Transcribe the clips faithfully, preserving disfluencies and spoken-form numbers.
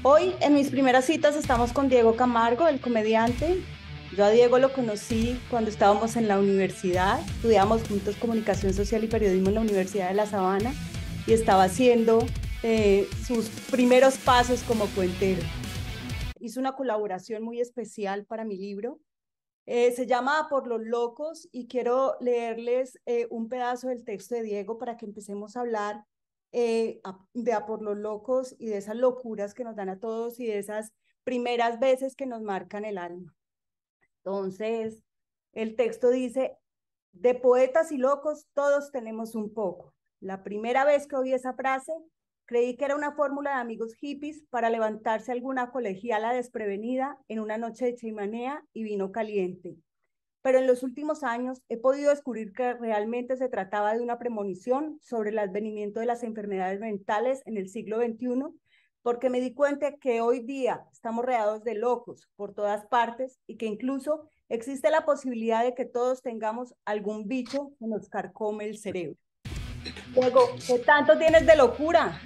Hoy en mis primeras citas estamos con Diego Camargo, el comediante. Yo a Diego lo conocí cuando estábamos en la universidad, estudiamos juntos comunicación social y periodismo en la Universidad de La Sabana y estaba haciendo eh, sus primeros pasos como cuentero. Hizo una colaboración muy especial para mi libro. Eh, se llama A por los locos y quiero leerles eh, un pedazo del texto de Diego para que empecemos a hablar eh, a, de A por los locos y de esas locuras que nos dan a todos y de esas primeras veces que nos marcan el alma. Entonces, el texto dice, de poetas y locos todos tenemos un poco. La primera vez que oí esa frase, creí que era una fórmula de amigos hippies para levantarse alguna colegiala desprevenida en una noche de chimenea y vino caliente. Pero en los últimos años he podido descubrir que realmente se trataba de una premonición sobre el advenimiento de las enfermedades mentales en el siglo veintiuno, porque me di cuenta que hoy día estamos rodeados de locos por todas partes y que incluso existe la posibilidad de que todos tengamos algún bicho que nos carcome el cerebro. Luego, ¿qué tanto tienes de locura?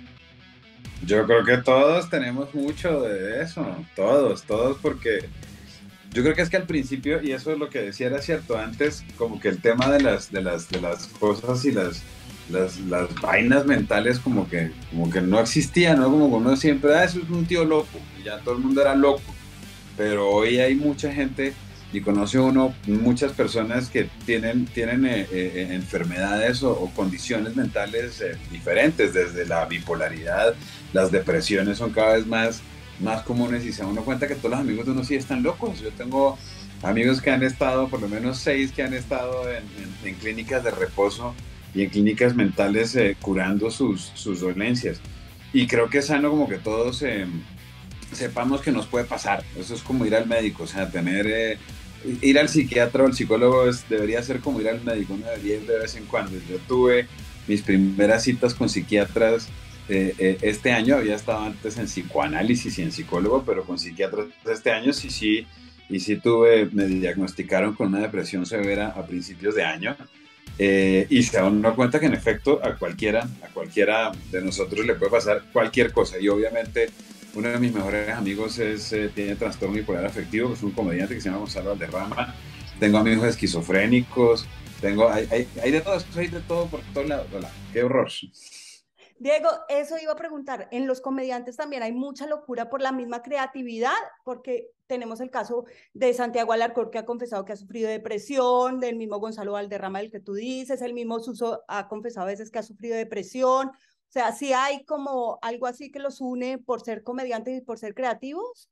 Yo creo que todos tenemos mucho de eso, todos, todos, porque yo creo que es que al principio, y eso es lo que decía, era cierto, antes como que el tema de las, de las, de las cosas y las, las, las vainas mentales como que, como que no existían, ¿no? Como que uno siempre, ah, eso es un tío loco, y ya todo el mundo era loco, pero hoy hay mucha gente y conoce uno muchas personas que tienen, tienen eh, eh, enfermedades o, o, condiciones mentales eh, diferentes, desde la bipolaridad, las depresiones son cada vez más, más comunes y se da uno cuenta que todos los amigos de uno sí están locos. Yo tengo amigos que han estado, por lo menos seis que han estado en, en, en clínicas de reposo y en clínicas mentales eh, curando sus, sus dolencias. Y creo que es sano como que todos... Eh, sepamos que nos puede pasar. Eso es como ir al médico, o sea, tener, eh, ir al psiquiatra o al psicólogo es, debería ser como ir al médico, uno debería ir de vez en cuando. Yo tuve mis primeras citas con psiquiatras eh, eh, este año, había estado antes en psicoanálisis y en psicólogo, pero con psiquiatras este año sí, sí, y sí tuve, me diagnosticaron con una depresión severa a principios de año. Eh, y se da uno cuenta que en efecto a cualquiera, a cualquiera de nosotros le puede pasar cualquier cosa. Y obviamente uno de mis mejores amigos es, eh, tiene trastorno bipolar afectivo, que es un comediante que se llama Gonzalo Valderrama. Tengo amigos esquizofrénicos, tengo, hay, hay, hay de todo, hay de todo por todos lados. Hola, qué horror. Diego, eso iba a preguntar. En los comediantes también hay mucha locura por la misma creatividad, porque tenemos el caso de Santiago Alarcón, que ha confesado que ha sufrido depresión, del mismo Gonzalo Valderrama, del que tú dices, el mismo Suso ha confesado a veces que ha sufrido depresión. O sea, sí hay como algo así que los une por ser comediantes y por ser creativos.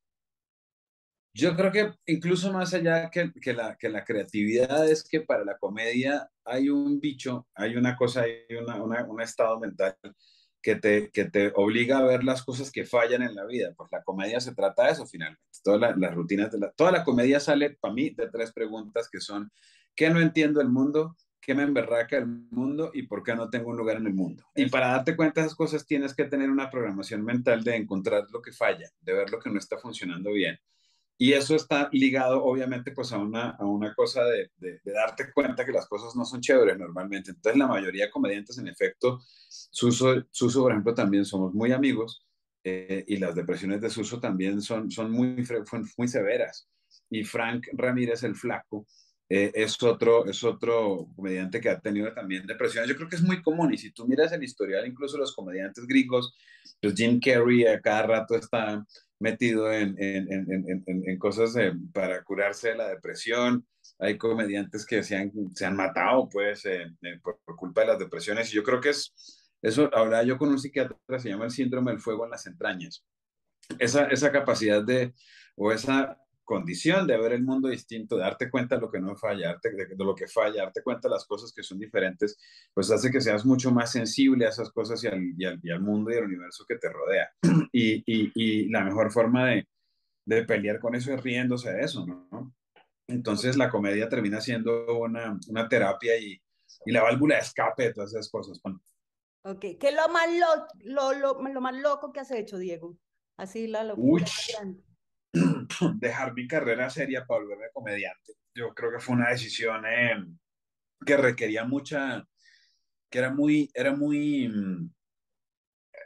Yo creo que incluso más allá que, que, la, que la creatividad es que para la comedia hay un bicho, hay una cosa, hay una, una, un estado mental que te, que te obliga a ver las cosas que fallan en la vida. Pues la comedia se trata de eso finalmente. Todas la, las rutinas de la, toda la comedia sale para mí de tres preguntas que son, ¿qué no entiendo el mundo? ¿Qué me emberraca el mundo? ¿Y por qué no tengo un lugar en el mundo? Y para darte cuenta de esas cosas tienes que tener una programación mental de encontrar lo que falla, de ver lo que no está funcionando bien. Y eso está ligado, obviamente, pues a una, a una cosa de, de, de, darte cuenta que las cosas no son chéveres normalmente. Entonces, la mayoría de comediantes, en efecto, Suso, Suso por ejemplo, también somos muy amigos eh, y las depresiones de Suso también son, son muy, muy severas. Y Frank Ramírez, el flaco, eh, es, otro, es otro comediante que ha tenido también depresiones. Yo creo que es muy común. Y si tú miras el historial, incluso los comediantes gringos, pues Jim Carrey a cada rato está metido en, en, en, en, en cosas de, para curarse de la depresión. Hay comediantes que se han, se han matado pues eh, eh, por, por, culpa de las depresiones. Y yo creo que es, eso, hablaba yo con un psiquiatra, se llama el síndrome del fuego en las entrañas. Esa, esa capacidad de, o esa condición de ver el mundo distinto, de darte cuenta de lo que no falla, darte, de, de, lo que falla, darte cuenta de las cosas que son diferentes, pues hace que seas mucho más sensible a esas cosas y al, y al, y al mundo y al universo que te rodea. Y, y, y la mejor forma de, de, pelear con eso es riéndose de eso, ¿no? Entonces la comedia termina siendo una, una terapia y, y la válvula de escape de todas esas cosas. Bueno, Ok, ¿qué es lo más, lo, lo, lo, lo más loco que has hecho, Diego? Así la uy, locura más grande. dejar mi carrera seria para volverme comediante. Yo creo que fue una decisión eh, que requería mucha, que era muy, era muy,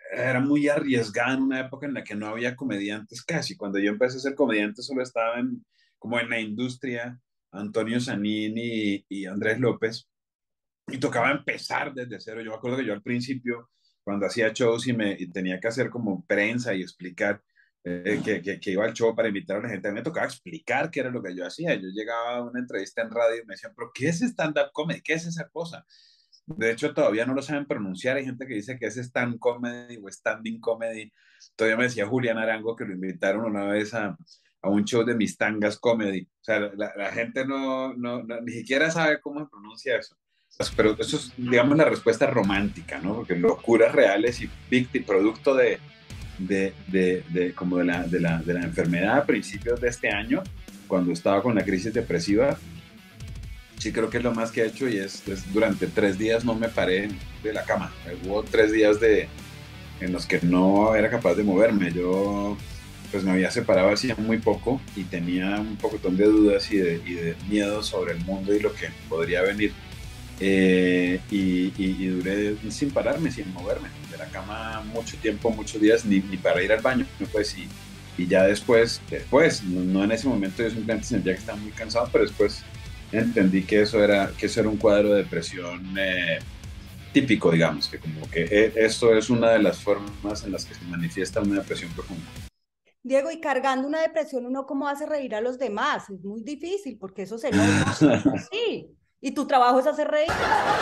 era muy arriesgada en una época en la que no había comediantes casi. Cuando yo empecé a ser comediante solo estaban como en la industria Antonio Zanini y, y Andrés López, y tocaba empezar desde cero. Yo me acuerdo que yo al principio, cuando hacía shows y, me, y tenía que hacer como prensa y explicar eh, que, que, que, iba al show para invitar a la gente, a mí me tocaba explicar qué era lo que yo hacía. Yo llegaba a una entrevista en radio y me decían, pero ¿qué es stand-up comedy? ¿Qué es esa cosa? De hecho, todavía no lo saben pronunciar. Hay gente que dice que es stand comedy o standing comedy. Todavía me decía Julián Arango que lo invitaron una vez a, a un show de Mis Tangas Comedy. O sea, la, la gente no, no, no, ni siquiera sabe cómo se pronuncia eso. Pues, pero eso es, digamos, la respuesta romántica, ¿no? Porque locuras reales y víctima, producto de, de, de, de, como de la, de, la, de la enfermedad a principios de este año, cuando estaba con la crisis depresiva. Sí, creo que es lo más que he hecho y es, es durante tres días no me paré de la cama. Hubo tres días de, en los que no era capaz de moverme. Yo pues me había separado hacía muy poco y tenía un poquitón de dudas y de, y de miedo sobre el mundo y lo que podría venir. Eh, y, y, y duré sin pararme, sin moverme de la cama mucho tiempo, muchos días, ni, ni para ir al baño. Pues, y, y ya después, después, no, no en ese momento yo simplemente sentía que estaba muy cansado, pero después entendí que eso era, que eso era un cuadro de depresión eh, típico, digamos, que como que eh, esto es una de las formas en las que se manifiesta una depresión profunda. Diego, y cargando una depresión, ¿uno cómo hace reír a los demás? Es muy difícil porque eso se nota. Sí. ¿Y tu trabajo es hacer reír?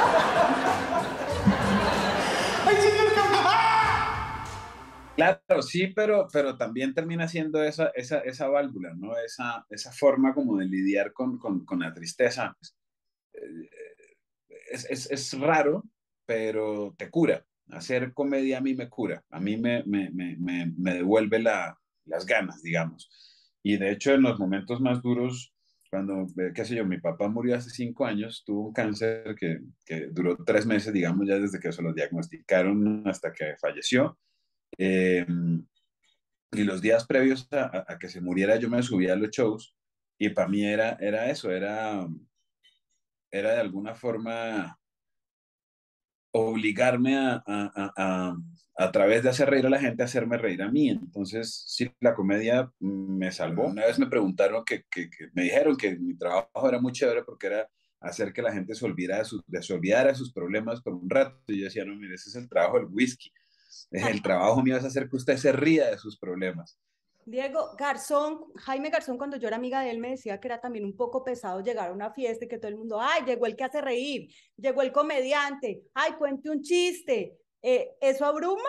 ¡Ay, señor Claro, sí, pero, pero también termina siendo esa, esa, esa válvula, ¿no? Esa, esa forma como de lidiar con, con, con la tristeza. Eh, Es, es, es raro, pero te cura. Hacer comedia a mí me cura, a mí me, me, me, me, me devuelve la, las ganas, digamos. Y de hecho, en los momentos más duros, cuando, eh, qué sé yo, mi papá murió hace cinco años, tuvo un cáncer que, que duró tres meses, digamos, ya desde que se lo diagnosticaron hasta que falleció. Eh, y los días previos a, a, a, que se muriera, yo me subía a los shows y para mí era, era eso, era, era de alguna forma obligarme a, a, a, a, a través de hacer reír a la gente, a hacerme reír a mí. Entonces, sí, la comedia me salvó. Una vez me preguntaron que, que, que me dijeron que mi trabajo era muy chévere porque era hacer que la gente se olvidara de, su, de se olvidara de sus problemas por un rato. Y yo decía, no, mire, ese es el trabajo del whisky. El trabajo mío es hacer que usted se ría de sus problemas. Diego, Garzón, Jaime Garzón, cuando yo era amiga de él, me decía que era también un poco pesado llegar a una fiesta y que todo el mundo, ay, llegó el que hace reír, llegó el comediante, ay, cuente un chiste. Eh, ¿Eso abruma?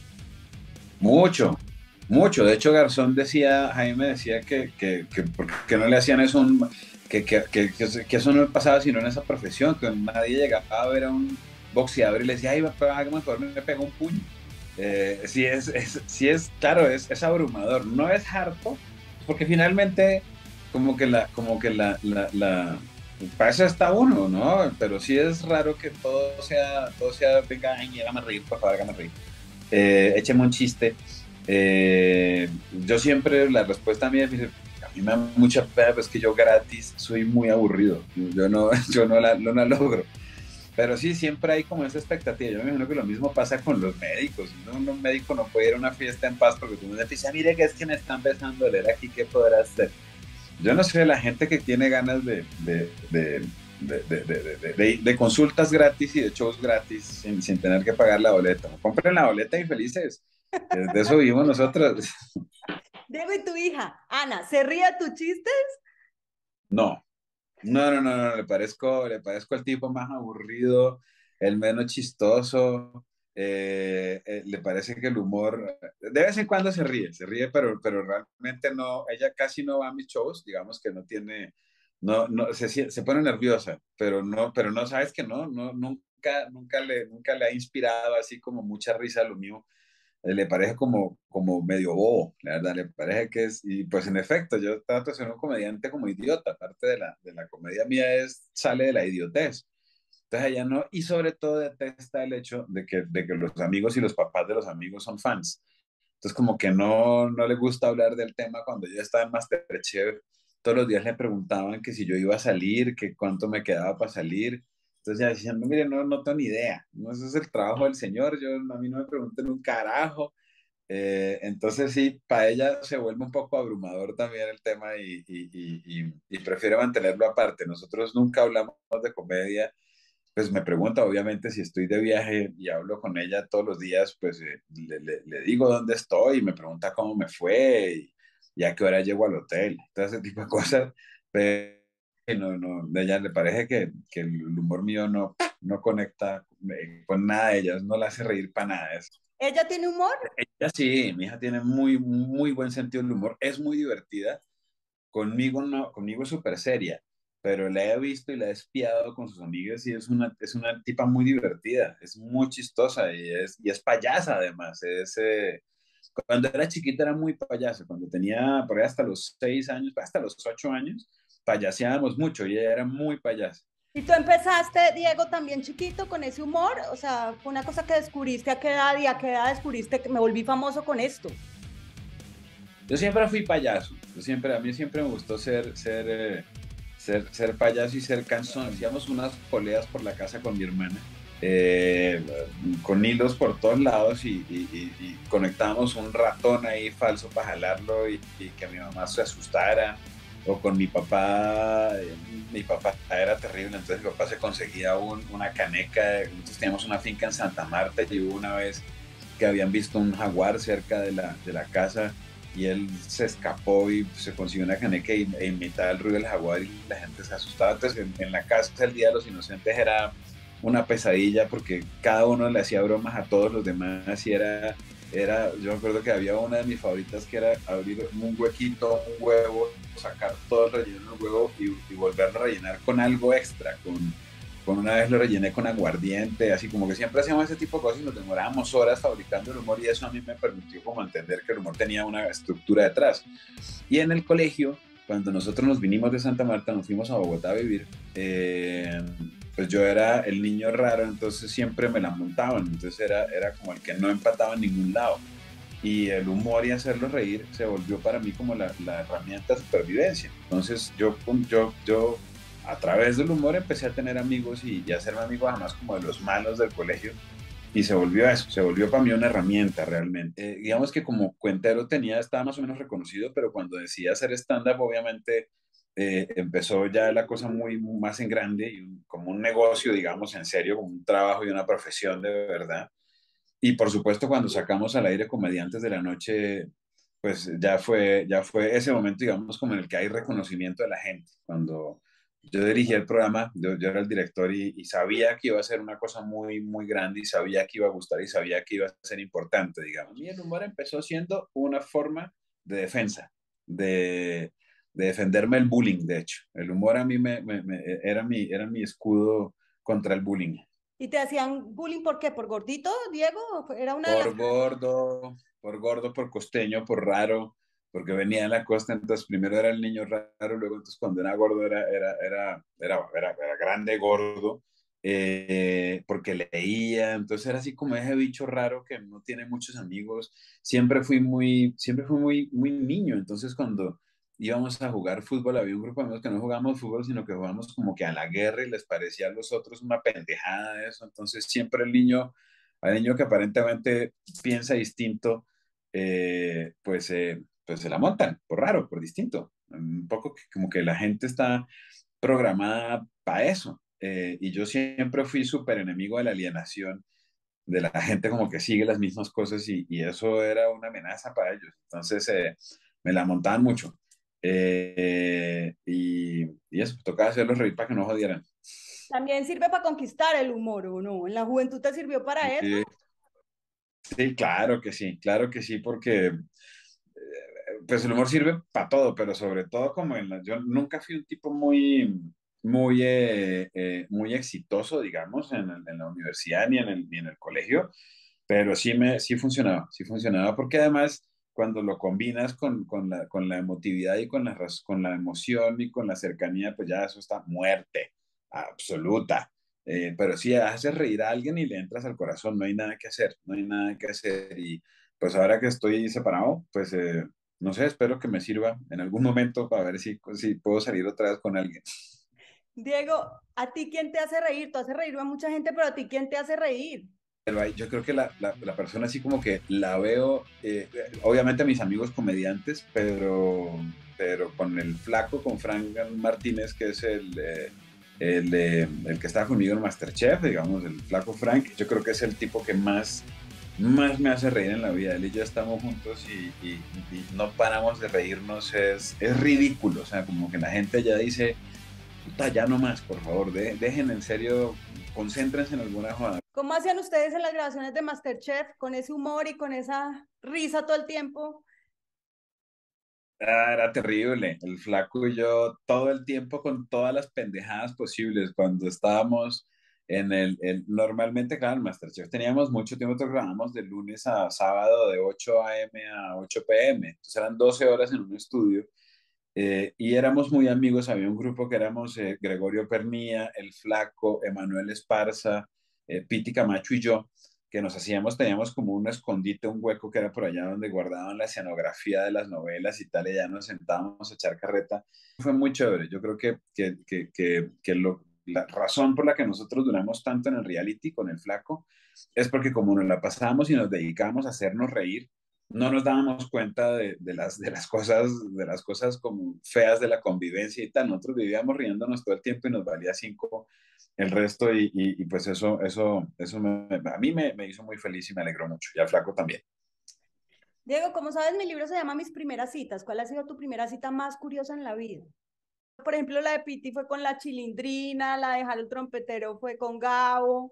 Mucho, mucho. De hecho, Garzón decía, Jaime decía que, que, que, que no le hacían eso, un, que, que, que, que, eso no pasaba sino en esa profesión, que nadie llegaba a ver a un boxeador y le decía, ay, mejor me pega un puño. Eh, sí, es, es, sí es, claro, es, es abrumador. No es harto, porque finalmente, como que la, como que la, la, la para eso está uno, ¿no? Pero sí es raro que todo sea, todo sea, venga, ay, hágame reír, por favor, hágame reír. Eh, écheme un chiste. Eh, yo siempre, la respuesta mía es, a mí me da mucha pena, pues que yo gratis soy muy aburrido. Yo no, yo no la, no la logro. Pero sí, siempre hay como esa expectativa. Yo me imagino que lo mismo pasa con los médicos. ¿No? Un médico no puede ir a una fiesta en paz porque tú me dices, mire que es que me están besando, leer aquí, ¿qué podrá hacer? Yo no sé, la gente que tiene ganas de, de, de, de, de, de, de, de consultas gratis y de shows gratis sin, sin tener que pagar la boleta. Compren la boleta y felices. De eso vivimos nosotros. Diego, ¿y tu hija, Ana, se ríe a tus chistes? No, no, no, no, no, le parezco, le parezco el tipo más aburrido, el menos chistoso, eh, eh, le parece que el humor, de vez en cuando se ríe, se ríe, pero, pero realmente no, ella casi no va a mis shows, digamos que no tiene, no, no, se, se pone nerviosa, pero no, pero no, sabes que no, no, nunca, nunca le, nunca le ha inspirado así como mucha risa lo mío. Eh, le parece como, como medio bobo, la verdad, le parece que es, y pues en efecto, yo trato de ser un comediante como idiota, parte de la, de la comedia mía es, sale de la idiotez, entonces ella no, y sobre todo detesta el hecho de que, de que los amigos y los papás de los amigos son fans, entonces como que no, no le gusta hablar del tema. Cuando yo estaba en MasterChef, todos los días le preguntaban que si yo iba a salir, que cuánto me quedaba para salir, Entonces ya diciendo, mire, no, no tengo ni idea, no, ese es el trabajo del señor, yo, a mí no me pregunten un carajo. Eh, entonces sí, para ella se vuelve un poco abrumador también el tema y, y, y, y, y prefiere mantenerlo aparte. Nosotros nunca hablamos de comedia, pues me pregunta obviamente si estoy de viaje y hablo con ella todos los días, pues eh, le, le, le, digo dónde estoy y me pregunta cómo me fue y, y a qué hora llego al hotel, todo ese tipo de cosas, pero no, no, a ella le parece que, que el humor mío no, no conecta eh, con nada de ellas, no la hace reír para nada. Es, ¿Ella tiene humor? ella sí, mi hija tiene muy, muy buen sentido del humor, es muy divertida. Conmigo no, conmigo es súper seria, pero la he visto y la he espiado con sus amigas y es una, es una tipa muy divertida, es muy chistosa y es, y es payasa además. Es, eh, cuando era chiquita era muy payasa, cuando tenía por ahí hasta los seis años, hasta los ocho años, payaseábamos mucho y ella era muy payasa. ¿Y tú empezaste, Diego, también chiquito con ese humor? O sea, fue una cosa que descubriste a qué edad y a qué edad descubriste que me volví famoso con esto. Yo siempre fui payaso, yo siempre, a mí siempre me gustó ser, ser, eh, ser, ser payaso y ser canzón. Hacíamos unas poleas por la casa con mi hermana, eh, con hilos por todos lados y, y, y, y conectábamos un ratón ahí falso para jalarlo y, y que mi mamá se asustara. O con mi papá, eh, mi papá era terrible, entonces mi papá se conseguía un, una caneca. Nosotros teníamos una finca en Santa Marta y hubo una vez que habían visto un jaguar cerca de la, de la casa y él se escapó y se consiguió una caneca y, e imitaba el ruido del jaguar y la gente se asustaba. Entonces en, en la casa el Día de los Inocentes era una pesadilla porque cada uno le hacía bromas a todos los demás y era, era, yo me acuerdo que había una de mis favoritas que era abrir un huequito, un huevo, sacar todo el relleno del huevo y, y volverlo a rellenar con algo extra, con, con una vez lo rellené con aguardiente, así como que siempre hacíamos ese tipo de cosas y nos demorábamos horas fabricando el humor y eso a mí me permitió como entender que el humor tenía una estructura detrás. Y en el colegio, cuando nosotros nos vinimos de Santa Marta, nos fuimos a Bogotá a vivir, eh, pues yo era el niño raro, entonces siempre me la montaban, entonces era, era como el que no empataba en ningún lado. Y el humor y hacerlo reír se volvió para mí como la, la herramienta de supervivencia. Entonces yo, yo, yo a través del humor empecé a tener amigos y, y a hacerme amigos además como de los malos del colegio y se volvió eso, se volvió para mí una herramienta realmente. Eh, digamos que como cuentero tenía, estaba más o menos reconocido, pero cuando decidí hacer stand-up obviamente eh, empezó ya la cosa muy, muy más en grande y un, como un negocio, digamos, en serio, como un trabajo y una profesión de verdad. Y por supuesto, cuando sacamos al aire Comediantes de la Noche, pues ya fue, ya fue ese momento, digamos, como en el que hay reconocimiento de la gente. Cuando yo dirigía el programa, yo, yo era el director y, y sabía que iba a ser una cosa muy, muy grande y sabía que iba a gustar y sabía que iba a ser importante, digamos. A mí el humor empezó siendo una forma de defensa, de, de defenderme el bullying, de hecho. El humor a mí me, me, me, era, mi, era mi escudo contra el bullying. ¿Y te hacían bullying por qué? ¿Por gordito, Diego? Era una de las... Por gordo, por gordo, por costeño, por raro, porque venía de la costa, entonces primero era el niño raro, luego entonces cuando era gordo era, era, era, era, era, era grande, gordo, eh, porque leía, entonces era así como ese bicho raro que no tiene muchos amigos, siempre fui muy, siempre fui muy, muy niño, entonces cuando íbamos a jugar fútbol, había un grupo de amigos que no jugábamos fútbol, sino que jugábamos como que a la guerra y les parecía a los otros una pendejada eso, entonces siempre el niño al niño que aparentemente piensa distinto, eh, pues, eh, pues se la montan, por raro, por distinto. Un poco que, como que la gente está programada para eso. Eh, y yo siempre fui súper enemigo de la alienación, de la gente como que sigue las mismas cosas y, y eso era una amenaza para ellos. Entonces eh, me la montaban mucho. Eh, y, y eso, tocaba hacerlos reír para que no jodieran. También sirve para conquistar el humor, ¿o no? ¿En la juventud te sirvió para eso? Sí, sí, claro que sí, claro que sí, porque pues el humor sirve para todo, pero sobre todo como en la, yo nunca fui un tipo muy, muy, eh, eh, muy exitoso, digamos, en, el- en la universidad ni en el, ni en el colegio, pero sí me, sí funcionaba, sí funcionaba, porque además cuando lo combinas con, con la, con la emotividad y con la, raz- con la emoción y con la cercanía, pues ya eso está muerte absoluta. Eh, pero sí haces reír a alguien y le entras al corazón, no hay nada que hacer, no hay nada que hacer y pues ahora que estoy separado, pues eh, no sé, espero que me sirva en algún momento para ver si, si puedo salir otra vez con alguien. Diego, ¿a ti quién te hace reír? Tú haces reír a mucha gente, pero ¿a ti quién te hace reír? Pero hay- yo creo que la, la, la persona así como que la veo, eh, obviamente a mis amigos comediantes, pero, pero con el flaco, con Frank Martínez, que es el, eh, el, eh, el que está conmigo en MasterChef, digamos, el flaco Frank, yo creo que es el tipo que más, más me hace reír en la vida. Él y yo estamos juntos y, y- y no paramos de reírnos, es, es ridículo, o sea, como que la gente ya dice, puta, ya no más, por favor, de- dejen en serio, concéntrense en alguna jugada. ¿Cómo hacían ustedes en las grabaciones de MasterChef con ese humor y con esa risa todo el tiempo? Ah, era terrible. El flaco y yo todo el tiempo con todas las pendejadas posibles. Cuando estábamos en el, el- normalmente, claro, en MasterChef teníamos mucho tiempo, nosotros grabábamos de lunes a sábado de ocho a m a ocho p m. Entonces eran doce horas en un estudio, eh, y éramos muy amigos. Había un grupo que éramos eh, Gregorio Pernía, El Flaco, Emanuel Esparza, eh, Piti Camacho y yo, que nos hacíamos, teníamos como un escondite, un hueco que era por allá donde guardaban la escenografía de las novelas y tal, y ya nos sentábamos a echar carreta. Fue muy chévere. Yo creo que, que, que, que, que lo, la razón por la que nosotros duramos tanto en el reality con El Flaco es porque como nos la pasábamos y nos dedicábamos a hacernos reír, no nos dábamos cuenta de, de, las, de, las cosas, de las cosas como feas de la convivencia y tal. Nosotros vivíamos riéndonos todo el tiempo y nos valía cinco el resto y, y, y pues eso, eso, eso me, a mí me, me hizo muy feliz y me alegró mucho. Y al flaco también. Diego, como sabes, mi libro se llama Mis primeras citas. ¿Cuál ha sido tu primera cita más curiosa en la vida? Por ejemplo, la de Piti fue con la Chilindrina, la de Jalo Trompetero fue con Gabo.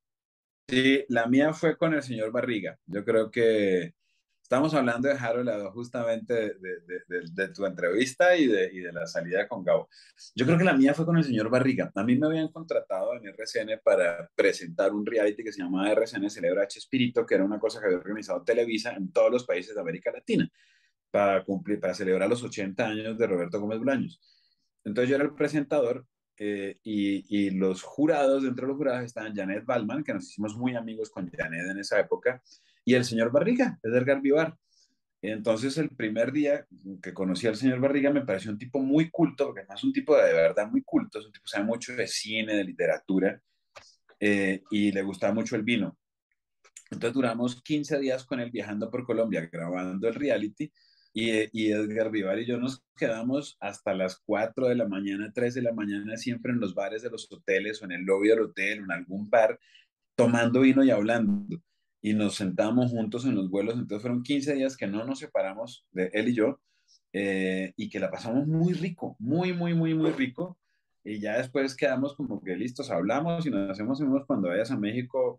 Sí, la mía fue con el señor Barriga. Yo creo que estamos hablando de Harold justamente de, de, de, de, tu entrevista y de, y de la salida con Gabo. Yo creo que la mía fue con el señor Barriga. A mí me habían contratado en R C N para presentar un reality que se llamaba R C N Celebra Chespirito, que era una cosa que había organizado Televisa en todos los países de América Latina para cumplir, para celebrar los ochenta años de Roberto Gómez Bolaños. Entonces yo era el presentador, eh, y, y los jurados, dentro de los jurados estaban Janet Ballman, que nos hicimos muy amigos con Janet en esa época, y el señor Barriga, Edgar Vivar. Entonces el primer día que conocí al señor Barriga me pareció un tipo muy culto, porque además es un tipo de, de verdad muy culto, es un tipo que sabe mucho de cine, de literatura, eh, y le gustaba mucho el vino. Entonces duramos quince días con él viajando por Colombia, grabando el reality, y, y Edgar Vivar y yo nos quedamos hasta las cuatro de la mañana, tres de la mañana, siempre en los bares de los hoteles o en el lobby del hotel o en algún bar, tomando vino y hablando. Y nos sentamos juntos en los vuelos. Entonces fueron quince días que no nos separamos de él y yo, eh, y que la pasamos muy rico, muy, muy, muy, muy rico. Y ya después quedamos como que listos, hablamos y nos hacemos amigos cuando vayas a México.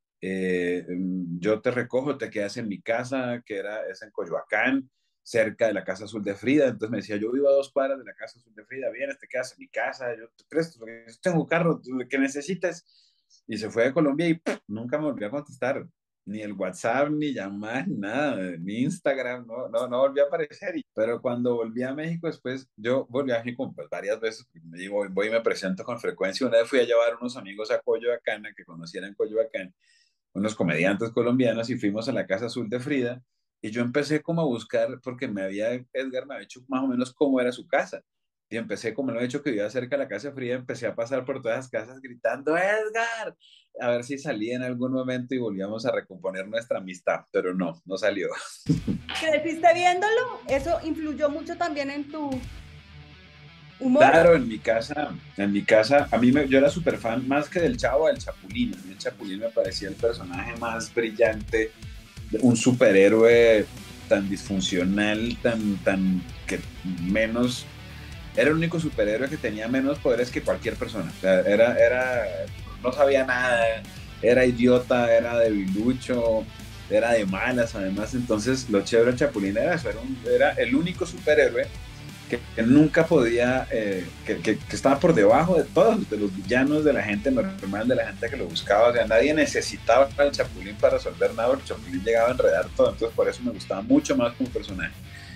eh, yo te recojo, te quedas en mi casa, que era, es en Coyoacán, cerca de la Casa Azul de Frida. Entonces me decía, yo vivo a dos cuadras de la Casa Azul de Frida, vienes, te quedas en mi casa, yo te presto, yo tengo carro, lo que necesites. Y se fue de Colombia y ¡pum! Nunca me volvió a contestar, ni el WhatsApp, ni llamar, ni nada, ni Instagram, no, no, no volvió a aparecer. Y- Pero cuando volví a México después, yo volví a México pues, varias veces, me digo, voy y me presento con frecuencia. Una vez fui a llevar unos amigos a Coyoacán, a que conocieran Coyoacán, unos comediantes colombianos, y fuimos a la Casa Azul de Frida, y yo empecé como a buscar, porque me había, Edgar me había hecho más o menos cómo era su casa, y empecé, como lo he hecho que vivía cerca de la Casa de Frida, empecé a pasar por todas las casas gritando, Edgar, a ver si salía en algún momento y volvíamos a recomponer nuestra amistad, pero no, no salió. ¿Creciste viéndolo? ¿Eso influyó mucho también en tu humor? Claro, en mi casa, en mi casa, a mí me, yo era súper fan más que del Chavo, del Chapulín. A mí el Chapulín me parecía el personaje más brillante, un superhéroe tan disfuncional, tan, tan, que menos, era el único superhéroe que tenía menos poderes que cualquier persona. O sea, era, era, no sabía nada, era idiota, era debilucho, era de malas además. Entonces lo chévere del Chapulín era eso, era, un, era el único superhéroe que, que nunca podía, eh, que, que, que, estaba por debajo de todos, de los villanos, de la gente normal, de la gente que lo buscaba. O sea, nadie necesitaba al Chapulín para resolver nada, el Chapulín llegaba a enredar todo. Entonces por eso me gustaba mucho más como personaje.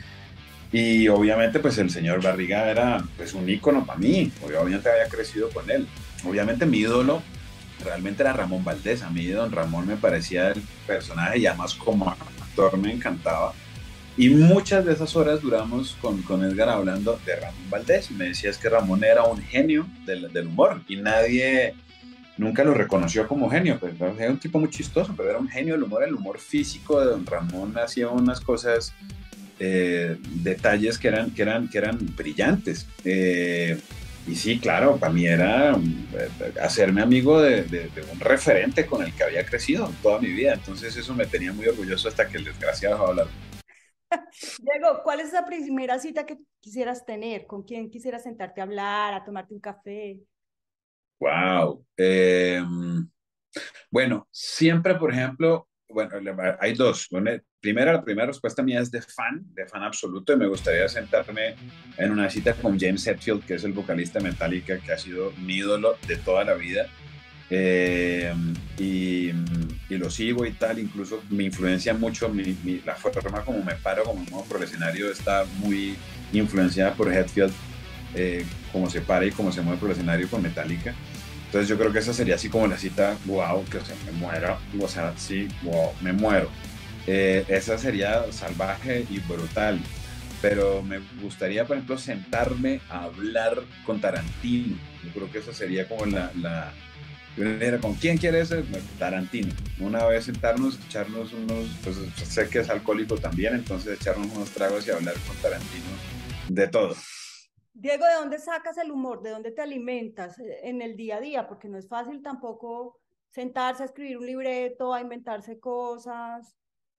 Y obviamente pues el señor Barriga era pues un ícono para mí, obviamente había crecido con él. Obviamente mi ídolo realmente era Ramón Valdés. A mí don Ramón me parecía el personaje, y además como actor me encantaba. Y muchas de esas horas duramos con, con Edgar hablando de Ramón Valdés. Y me decías que Ramón era un genio del, del humor y nadie nunca lo reconoció como genio. Pues, ¿no? Era un tipo muy chistoso, pero era un genio del humor. El humor físico de don Ramón hacía unas cosas, eh, detalles que eran, que eran, que eran brillantes. Eh, y sí, claro, para mí era eh, hacerme amigo de, de, de, un referente con el que había crecido toda mi vida. Entonces eso me tenía muy orgulloso hasta que el desgraciado dejó de hablar. Diego, ¿cuál es esa primera cita que quisieras tener? ¿Con quién quisieras sentarte a hablar, a tomarte un café? Wow. Eh, bueno, siempre, por ejemplo, bueno, hay dos. Una, primera, la primera respuesta mía es de fan, de fan absoluto, y me gustaría sentarme en una cita con James Hetfield, que es el vocalista de Metallica, que ha sido mi ídolo de toda la vida. Eh, y, y, lo sigo y tal, incluso me influencia mucho mi, mi, la forma como me paro, como me muevo por el escenario, está muy influenciada por Hetfield, eh, cómo se para y cómo se mueve por el escenario con Metallica. Entonces yo creo que esa sería así como la cita, wow, que o sea, me muero, o sea, sí, wow, me muero. Eh, esa sería salvaje y brutal, pero me gustaría, por ejemplo, sentarme a hablar con Tarantino. Yo creo que esa sería como la, la ¿con quién quieres? Tarantino. Una vez sentarnos, echarnos unos, pues sé que es alcohólico también, entonces echarnos unos tragos y hablar con Tarantino de todo. Diego, ¿de dónde sacas el humor? ¿De dónde te alimentas en el día a día? Porque no es fácil tampoco sentarse a escribir un libreto, a inventarse cosas.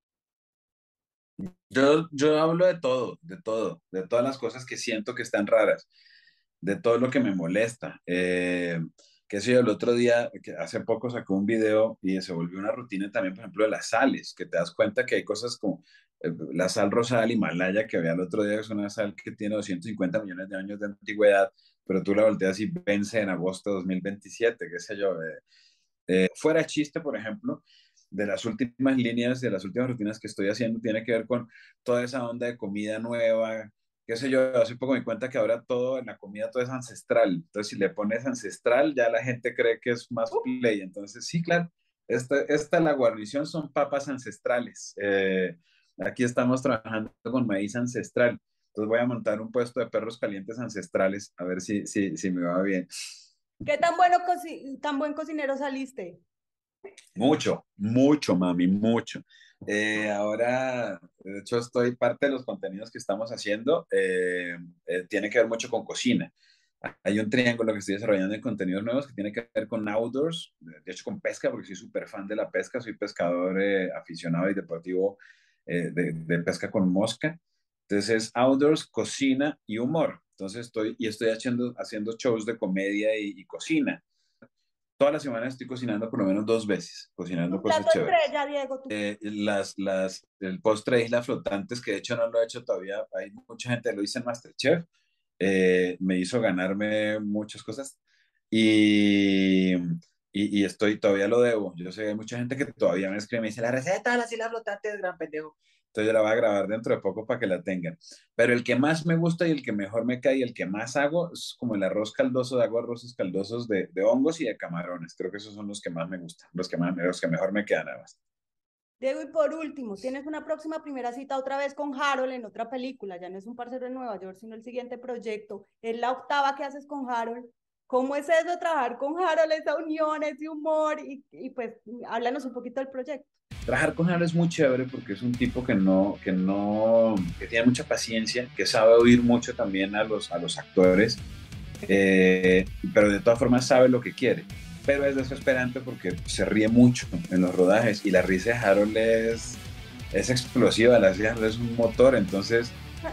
Yo, yo hablo de todo, de todo, de todas las cosas que siento que están raras, de todo lo que me molesta. Eh, que sé yo, el otro día, que hace poco sacó un video y se volvió una rutina también, por ejemplo, de las sales, que te das cuenta que hay cosas como eh, la sal rosada del Himalaya, que había el otro día, que es una sal que tiene doscientos cincuenta millones de años de antigüedad, pero tú la volteas y vence en agosto de dos mil veintisiete, qué sé yo. Eh, eh, fuera chiste, por ejemplo, de las últimas líneas, de las últimas rutinas que estoy haciendo, tiene que ver con toda esa onda de comida nueva, qué sé yo, hace poco me di cuenta que ahora todo en la comida todo es ancestral, entonces si le pones ancestral ya la gente cree que es más play, entonces sí, claro, esta, esta la guarnición son papas ancestrales, eh, aquí estamos trabajando con maíz ancestral, entonces voy a montar un puesto de perros calientes ancestrales, a ver si, si, si me va bien. ¿Qué tan bueno, tan buen cocinero saliste? Mucho, mucho, mami, mucho. Eh, ahora, de hecho, estoy parte de los contenidos que estamos haciendo, eh, eh, tiene que ver mucho con cocina. Hay un triángulo que estoy desarrollando en contenidos nuevos que tiene que ver con outdoors, de hecho con pesca, porque soy súper fan de la pesca, soy pescador eh, aficionado y deportivo eh, de, de pesca con mosca. Entonces es outdoors, cocina y humor. Entonces estoy, y estoy haciendo, haciendo shows de comedia y, y cocina. Toda la semana estoy cocinando por lo menos dos veces, cocinando Tu cosas plato chéveres. estrella, Diego. Tu... Eh, las, las, el postre de Islas Flotantes, que de hecho no lo he hecho todavía, hay mucha gente que lo dice en MasterChef, eh, me hizo ganarme muchas cosas y, y, y, estoy, todavía lo debo. Yo sé que hay mucha gente que todavía me escribe y me dice, la receta de las Islas Flotantes, gran pendejo. Entonces yo la voy a grabar dentro de poco para que la tengan. Pero el que más me gusta y el que mejor me cae y el que más hago es como el arroz caldoso, de hago arroces caldosos de, de hongos y de camarones. Creo que esos son los que más me gustan, los que, más, los que mejor me quedan además. Diego, y por último, tienes una próxima primera cita otra vez con Harold en otra película, ya no es un parcero en Nueva York, sino el siguiente proyecto. Es la octava que haces con Harold. ¿Cómo es eso, trabajar con Harold, esa unión, ese humor? Y, y pues, háblanos un poquito del proyecto. Trabajar con Harold es muy chévere porque es un tipo que no, que no, que tiene mucha paciencia, que sabe oír mucho también a los, a los actores, eh, pero de todas formas sabe lo que quiere. Pero es desesperante porque se ríe mucho en los rodajes y la risa de Harold es, es explosiva, la risa de Harold es un motor, entonces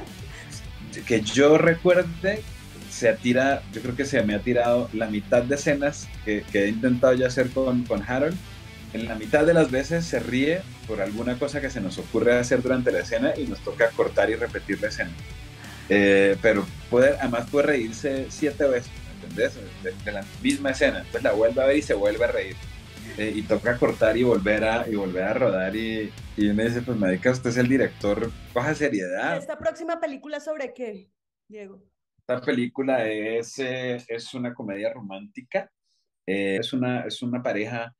que yo recuerde, se atira, yo creo que se me ha tirado la mitad de escenas que, que he intentado ya hacer con, con Harold. En la mitad de las veces se ríe por alguna cosa que se nos ocurre hacer durante la escena y nos toca cortar y repetir la escena. Eh, pero puede, además puede reírse siete veces, ¿entendés? De, de la misma escena. Entonces la vuelve a ver y se vuelve a reír. Eh, y toca cortar y volver a, y volver a rodar y, y me dice, pues marica, usted es el director, coja ¿Y seriedad. esta próxima película sobre qué, Diego? Esta película es, eh, es una comedia romántica, eh, es, una, es una pareja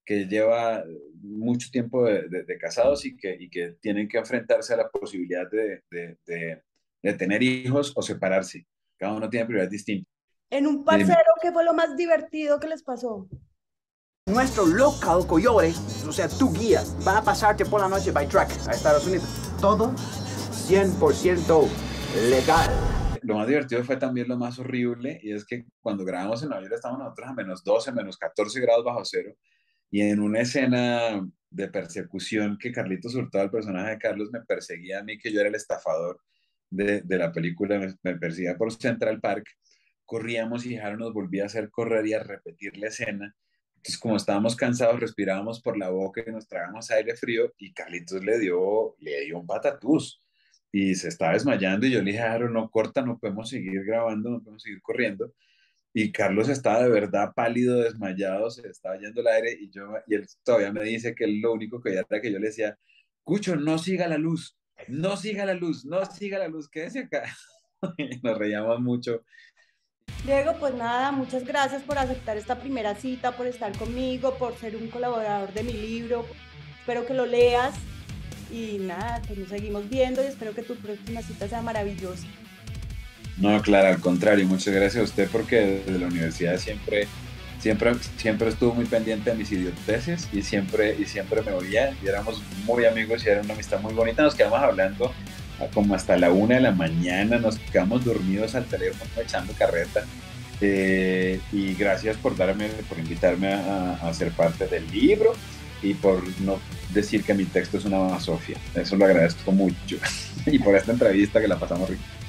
que lleva mucho tiempo de, de, de casados y que, y que tienen que enfrentarse a la posibilidad de, de, de, de tener hijos o separarse. Cada uno tiene prioridades distintas. En un Dime. parcero, ¿qué fue lo más divertido que les pasó? Nuestro local Coyote, o sea, tu guía, va a pasarte por la noche by truck a Estados Unidos. Todo cien por ciento legal. Lo más divertido fue también lo más horrible, y es que cuando grabamos en Nueva York estábamos nosotros a menos doce, menos catorce grados bajo cero, y en una escena de persecución que Carlitos Hurtado, el personaje de Carlos, me perseguía a mí, que yo era el estafador de, de la película, me, me perseguía por Central Park, corríamos y Jaro nos volvía a hacer correr y a repetir la escena. Entonces, como estábamos cansados, respirábamos por la boca y nos tragamos aire frío, y Carlitos le dio, le dio un patatús y se estaba desmayando, y yo le dije, Jaro, no corta, no podemos seguir grabando, no podemos seguir corriendo. Y Carlos estaba de verdad pálido, desmayado, se estaba yendo el aire, y, yo, y él todavía me dice que él lo único que era que yo le decía, Cucho, no siga la luz, no siga la luz, no siga la luz, quédese acá. Y nos reíamos mucho. Diego, pues nada, muchas gracias por aceptar esta primera cita, por estar conmigo, por ser un colaborador de mi libro. Espero que lo leas y nada, pues nos seguimos viendo y espero que tu próxima cita sea maravillosa. No, claro, al contrario, muchas gracias a usted, porque desde la universidad siempre, siempre, siempre estuvo muy pendiente de mis idioteces, y siempre, y siempre me oía, y éramos muy amigos y era una amistad muy bonita. Nos quedamos hablando como hasta la una de la mañana, nos quedamos dormidos al teléfono echando carreta. Eh, y gracias por darme, por invitarme a, a ser parte del libro, y por no decir que mi texto es una basofia. Eso lo agradezco mucho. Y por esta entrevista, que la pasamos rico.